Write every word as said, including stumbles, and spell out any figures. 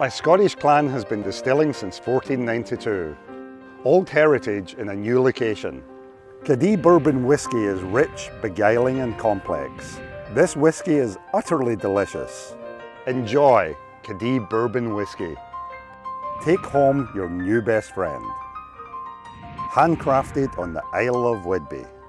My Scottish clan has been distilling since fourteen ninety-two. Old heritage in a new location. Cadee Bourbon whiskey is rich, beguiling and complex. This whiskey is utterly delicious. Enjoy Cadee Bourbon whiskey. Take home your new best friend. Handcrafted on the Isle of Whidbey.